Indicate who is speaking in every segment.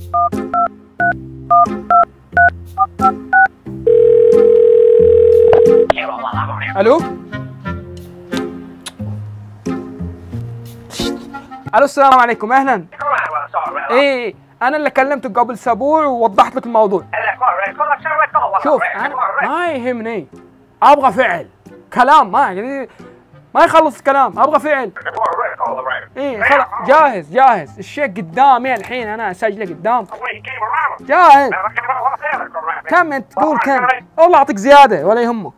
Speaker 1: الو الو، السلام عليكم، اهلا. ايه انا اللي كلمتك قبل اسبوع ووضحت لك الموضوع. شوف انا ما يهمني، ابغى فعل، كلام ما يخلص الكلام، ابغى فعل. ايه خلاص جاهز الشيء قدامي الحين، انا اسجله قدام. جاهز. كم انت تقول كم؟ والله اعطيك زياده ولا يهمك.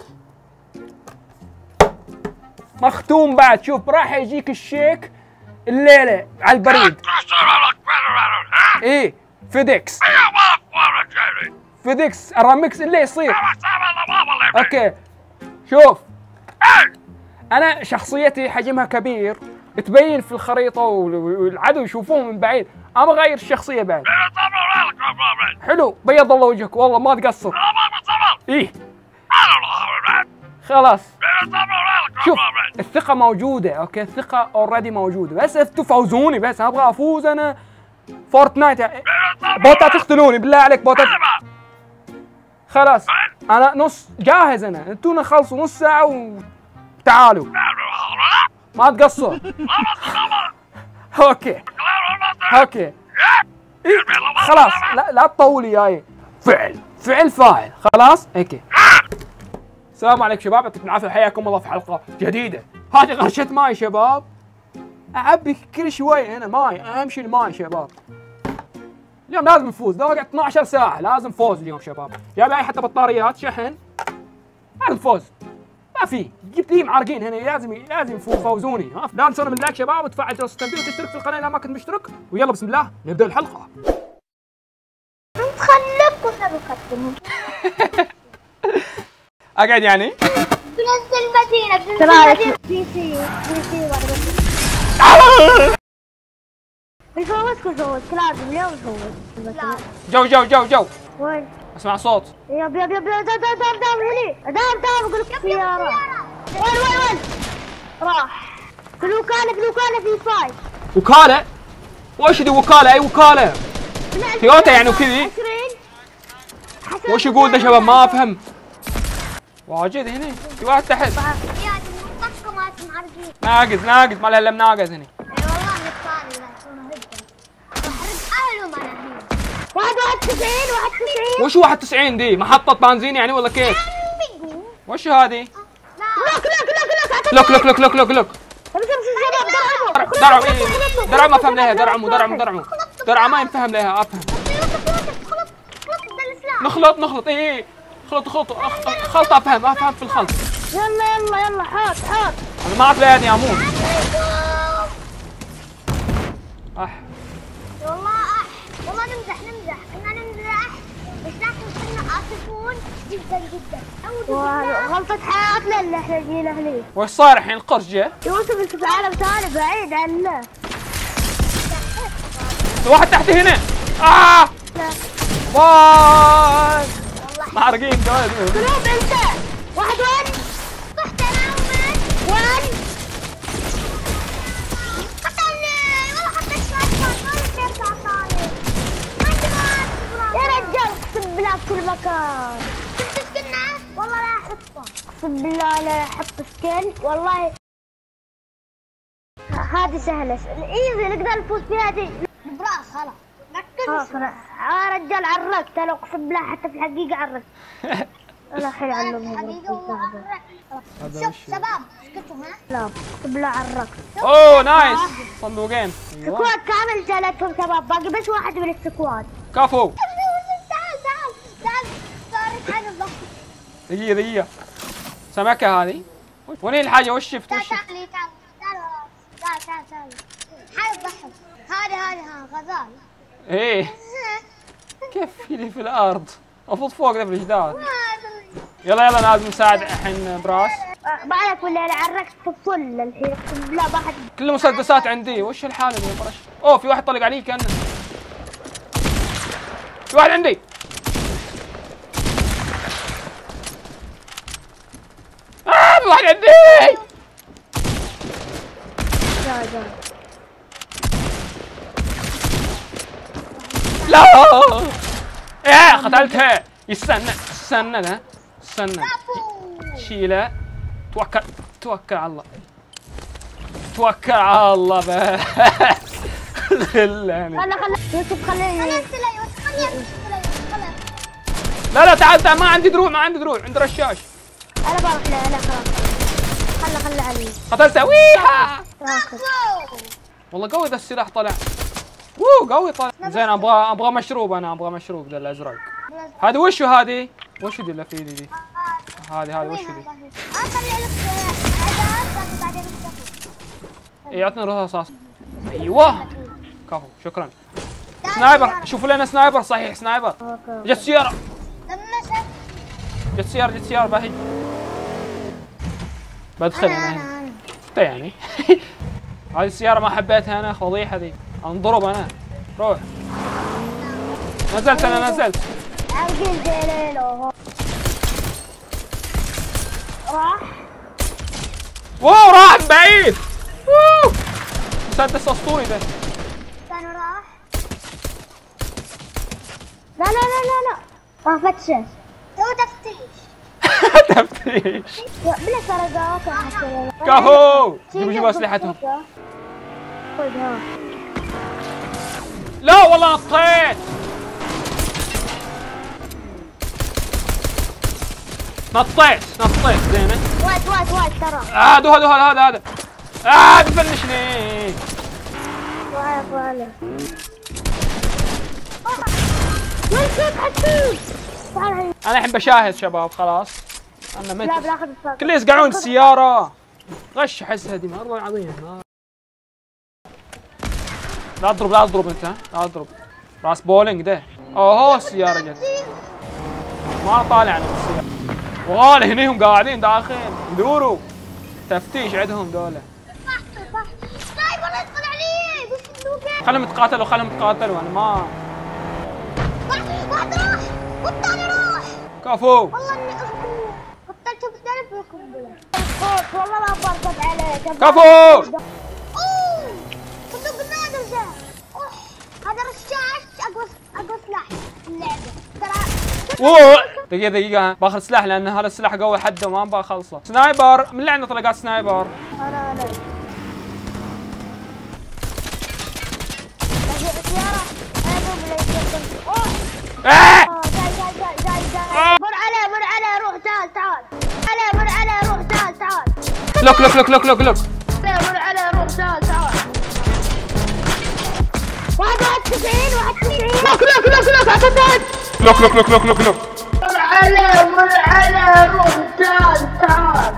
Speaker 1: مختوم بعد، شوف راح يجيك الشيك الليله على البريد. ايه فيديكس الرامكس اللي يصير. اوكي شوف، انا شخصيتي حجمها كبير، تبين في الخريطه والعدو يشوفوه من بعيد. ابغى اغير الشخصيه بعد. حلو، بيض الله وجهك والله ما تقصر. ايه خلاص شوف، الثقة موجودة، اوكي الثقة اوريدي موجودة، بس انتوا فوزوني، بس ابغى افوز انا. فورتنايت بوتات تقتلوني بالله عليك، بوتات. خلاص انا نص جاهز، انا انتوا نخلصوا نص ساعة وتعالوا، ما تقصر. اوكي إيه؟ خلاص لا تطولي جاي. فعل فاعل. خلاص اوكي. السلام عليكم شباب، يعطيكم العافيه، حياكم الله في حلقه جديده. هذه غرشه ماي شباب، اعبي كل شوي هنا ماي، اهم شيء الماي شباب. اليوم لازم نفوز، لو قعدت 12 ساعه لازم فوز اليوم شباب. جايب اي حتى بطاريات شحن، لازم فوز. ما في جبت لي معرقين هنا، لازم فوزوني. ها لا تنسون من اللايك شباب، وتفعل جرس التنبيه، وتشترك في القناه اذا ما كنت مشترك. ويلا بسم الله نبدا الحلقه.
Speaker 2: خليكم نقدموا.
Speaker 1: اقعد يعني؟
Speaker 2: بننزل مدينة بي سي يفوزكم لازم اليوم يفوز.
Speaker 1: جو
Speaker 2: وين؟
Speaker 1: اسمع صوت.
Speaker 2: يب دام هني دام اقول لك سيارة. وين؟ راح. كلوكانة في فايت.
Speaker 1: وكالة؟ وش دي وكالة؟ اي وكالة؟ تويوتا يعني وكذي؟ وش يقول ده شباب؟ ما افهم. واجد هنا في واحد تحت. ناقز ما له الا مناقز هنا.
Speaker 2: اي والله نقصاني لا يكونوا هبه. اهلهم انا هنا. 91.
Speaker 1: وش 91 دي؟ محطة بنزين يعني ولا كيف؟ وش هذه؟ لوك درع ما افهم لها. درع ما ينفهم لها. افهم. نخلط ايه خلط. افهم في الخلط.
Speaker 2: يلا حاط.
Speaker 1: انا ما اعرف لاني اموت.
Speaker 2: والله نمزح كنا نمزح، بس لكن كنا عاطفون جدا. غلطة حياتنا اللي احنا جينا هني.
Speaker 1: وش صاير الحين؟ القرش جه؟
Speaker 2: يوسف في عالم ثاني بعيد عنا.
Speaker 1: واحد تحت هنا. باي محرقين دول.
Speaker 2: قلوب انت. واحد وين؟ طحت انا وين؟ قتلني والله، حطيت يا رجال اقسم بالله بكل مكان. شفت سكنه؟ والله لا احطه، اقسم بالله لا احط سكن والله. هذه سهله ايزي نقدر نفوز فيها دي. براس خلاص خلاص. يا رجال عرقت انا، اقسم بالله حتى في الحقيقه عرقت. الله خير علمهم. شوف شباب اسكتوا ها. لا اقسم بالله عرقت.
Speaker 1: اوه نايس، صندوقين.
Speaker 2: سكواد كامل جالتهم شباب، باقي بس واحد من السكواد.
Speaker 1: كفو.
Speaker 2: تعال صارت حاجه ضخمه.
Speaker 1: دقيقة سمكة هذه. وين الحاجة؟ وش شفت؟
Speaker 2: تعال حاجه ضخمه. هذه غزال.
Speaker 1: ايه كيف في الارض؟ المفروض فوق ده في الجدار. يلا لازم نساعد الحين براس.
Speaker 2: بعدك ولا انا عرقت في الطل الحين اقسم بالله. واحد
Speaker 1: كل المسدسات عندي. وش الحالة دي يا برش؟ اوه في واحد طلق علي كأنه. في واحد عندي. في واحد عندي. لا ايه قتلتها. استنى ده استنى شيله. توكل على الله. توكل على الله بس. خلاني.
Speaker 2: يوسف خليني.
Speaker 1: لا تعال ما عندي دروع عندي رشاش.
Speaker 2: انا بروح لا خلاص خله علي.
Speaker 1: قتلته. ويها والله قوي ذا السلاح طلع. قوي طلع. زين ابغى مشروب. ابغى مشروب ذا الازرق. هذه وشو هذه؟ وشو دي اللي في ايدي دي؟ هذه وشو دي؟ اي اعطني رصاص. ايوه كفو شكرا. سنايبر شوفوا لنا سنايبر. صحيح سنايبر. جت سيارة باهي. بدخل انا هنا يعني. هذه السيارة ما حبيتها انا. فضيحة ذي. انضرب انا. روح. نزلت. راح بعيد. مسدس اسطوري ده.
Speaker 2: كان راح. لا فتش.
Speaker 1: تفتيش.
Speaker 2: بلا سرقات.
Speaker 1: كفو. جيبوا اسلحتهم.
Speaker 2: خذها.
Speaker 1: لا والله نطيت. زينه.
Speaker 2: وايد ترى.
Speaker 1: هذا بفنشني.
Speaker 2: وايد.
Speaker 1: انا الحين بشاهد شباب خلاص. انا مت.
Speaker 2: لا باخذ الصاروخ.
Speaker 1: كله يسقعون السيارة. غش احسها دي والله العظيم. لا تضرب انت. لا تضرب. راس بولينج ده. اوه السيارة جت. ما طالع عن السيارة. وغالي هنيهم قاعدين داخل يدوروا. تفتيش عندهم دولة.
Speaker 2: سنايبر يدخل علي بالصندوق.
Speaker 1: خلهم يتقاتلوا انا ما.
Speaker 2: واحد راح والثاني راح.
Speaker 1: كفو.
Speaker 2: والله اني قتلته بسالب القنبله. والله ما برقد عليك.
Speaker 1: كفو.
Speaker 2: اوه صندوق النادر ده. هذا رشاش اقوى سلاح في اللعبه ترى.
Speaker 1: دقيقة باخذ سلاح لان هذا السلاح قوي حده وما بخلصه. سنايبر من اللي عنده طلقات سنايبر؟
Speaker 2: انا
Speaker 1: جاي
Speaker 2: مر عليه روح تعال. مر عليه روح تعال.
Speaker 1: لوك.
Speaker 2: مر عليه روح تعال. 91 لوك اعتقد.
Speaker 1: لوك.
Speaker 2: مر عليه روح تعال.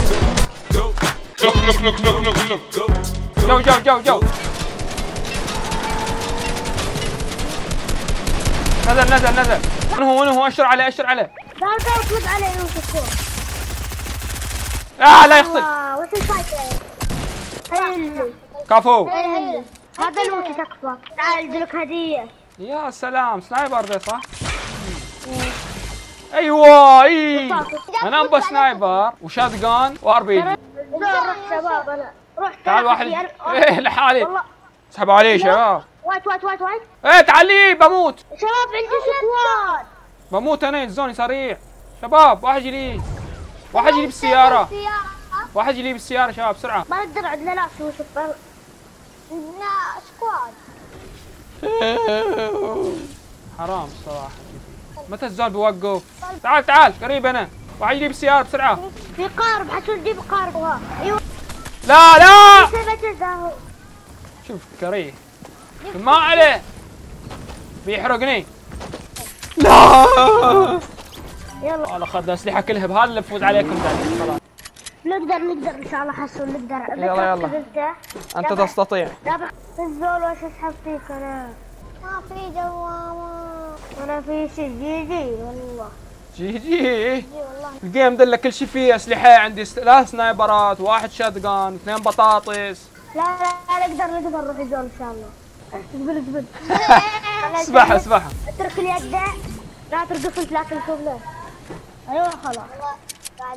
Speaker 1: جو. نزل. من هو اشر عليه.
Speaker 2: لا تطلق عليه يوسف.
Speaker 1: لا يقتل.
Speaker 2: وش الفايت؟
Speaker 1: كفو.
Speaker 2: هذا الوقت تكفى. تعال ادلك هدية.
Speaker 1: يا سلام سنايبر ده صح؟ ايوه انا ابغى سنايبر وشات جان وار بي جي.
Speaker 2: رحت شباب انا. رحت
Speaker 1: تعال واحد. لحالي. اسحبوا علي شباب.
Speaker 2: وايت.
Speaker 1: تعالي بموت.
Speaker 2: شباب عندي سكواد.
Speaker 1: بموت انا. الزوني سريع شباب. واحد يجي بالسيارة. شباب بسرعة.
Speaker 2: ما نقدر عندنا ناس يوسف. سكواد.
Speaker 1: حرام الصراحة. متى الزول بيوقف؟ تعال قريب انا. واحد يجي بالسيارة بسرعة.
Speaker 2: في قارب حتى نجيب قارب. ايوه.
Speaker 1: لا شوف كريه ما عليه بيحرقني. لا
Speaker 2: يلا
Speaker 1: والله اخذ الاسلحه كلها بهذا اللي بفوز عليكم ذلك خلاص.
Speaker 2: نقدر ان شاء الله حسون نقدر.
Speaker 1: يلا انت تستطيع.
Speaker 2: الزول وش اسحب فيك انا؟ ما في دوامه. انا في شيء جي والله.
Speaker 1: جي والله. الجيم ده كل شيء فيه اسلحه. عندي 3 سنايبرات، 1 شات جان، 2 بطاطس.
Speaker 2: لا نقدر نروح الزول ان شاء الله. زبل
Speaker 1: اسبحها
Speaker 2: اترك اليد. لا ترقص لا تنكب. ايوه خلاص بعد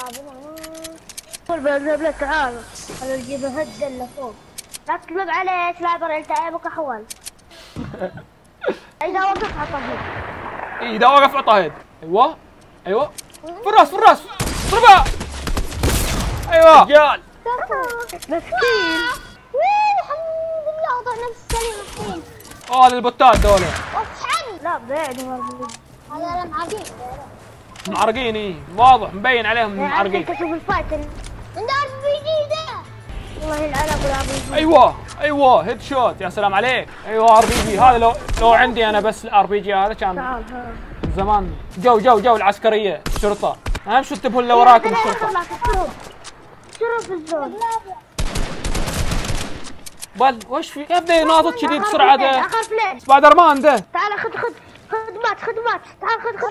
Speaker 2: قول بنزل تعال. انا اجيب هد اللي فوق. لا تطلب عليه سنايبر. انت عيبك احول. اذا وقف عطه.
Speaker 1: اي اذا وقف عطه هيد. ايوه ايوه في الراس في الراس ضربه. ايوه رجال
Speaker 2: مسكين. الحمد لله وضع نفس السليم مسكين.
Speaker 1: هذا البوتات دول
Speaker 2: اصحن. لا بعد هذا معرقين.
Speaker 1: معرقين اي واضح مبين عليهم معرقين.
Speaker 2: انت شوف الفايت عنده ار بي جي ده. والله يلعن ابو الار بي جي.
Speaker 1: ايوه ايوه هيد شوت يا سلام عليك. ايوه ار بي جي هذا لو عندي انا بس الار بي جي هذا كان من زمان. جو العسكريه الشرطه اهم شيء انتبهوا اللي وراكم الشرطه.
Speaker 2: شرف في الزون.
Speaker 1: بل وش في كيف ده يناطط كذي بسرعه ده؟
Speaker 2: اخر فليش
Speaker 1: سبايدر مان ده.
Speaker 2: تعال خذ خدمات تعال خذ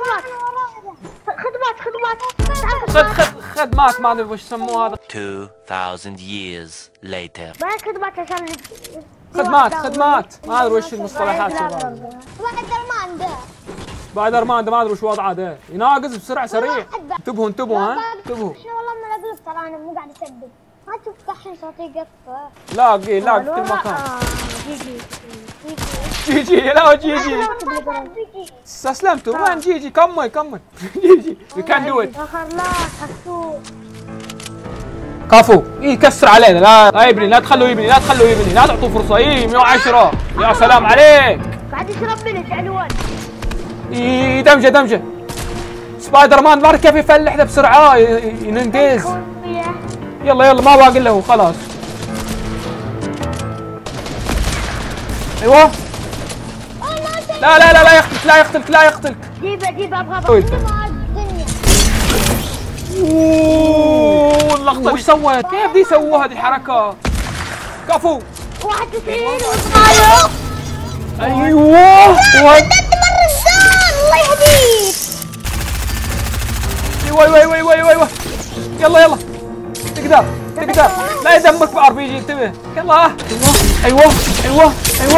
Speaker 2: خدمات
Speaker 1: خدمات ما ادري وش يسموه هذا.
Speaker 3: 2000 years later.
Speaker 2: ما خدمات عشان
Speaker 1: خدمات ما ادري وش المصطلحات شباب. سبايدر مان ده ما ادري وش وضعه ده يناقز بسرعه سريع. انتبهوا ها انتبهوا.
Speaker 2: شو والله من اقلب ترى انا مو قاعد اسدد. ما تشوف دحين صوتي يقطع.
Speaker 1: لا في كل مكان. جيجي لا جيجي استسلمتوا. وين جيجي كمل جيجي يو كان دو ات. كفو كسر علينا. لا يبني لا تخلوا يبني لا تعطوا فرصه. 110 يا سلام عليك.
Speaker 2: قاعد يشرب بلج علوان.
Speaker 1: دمجه سبايدر مان ما كيف يفلح ذا بسرعه ينقز. يلا ما باقي له خلاص. ايوه لا يقتلك.
Speaker 2: جيبه ابغى
Speaker 1: اوه اللقطه وش سوت؟ كيف دي سووها هذه الحركه؟ كفو
Speaker 2: 91
Speaker 1: ايوه
Speaker 2: مره الزون. الله يهديك.
Speaker 1: ايوه يلا تقدر لا يدمرك بار بي جي. انتبه يلا. ايوه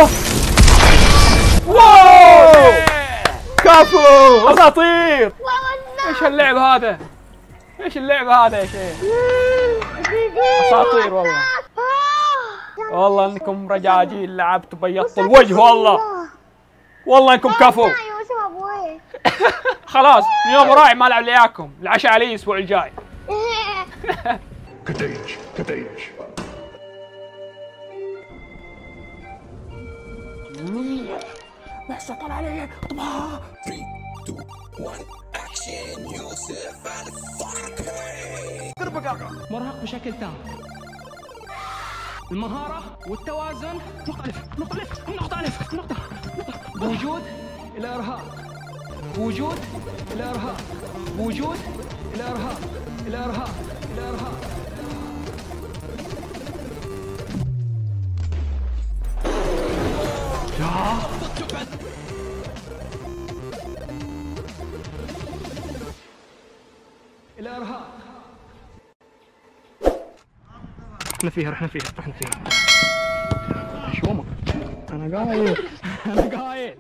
Speaker 1: واو كفو اساطير. ايش اللعب هذا يا شيخ؟ اساطير والله انكم رجاجيل لعبتوا بيضتوا الوجه والله انكم كفو. خلاص اليوم راعي ما العب وياكم. العشاء علي الاسبوع الجاي.
Speaker 4: كتيج
Speaker 1: محسن طلع علي.
Speaker 4: 3 2 1 اكشن يوسف
Speaker 5: مرهق بشكل تام. المهارة والتوازن نقطة ألف بوجود الإرهاق الإرهاق. رحنا فيها شو أنا قايل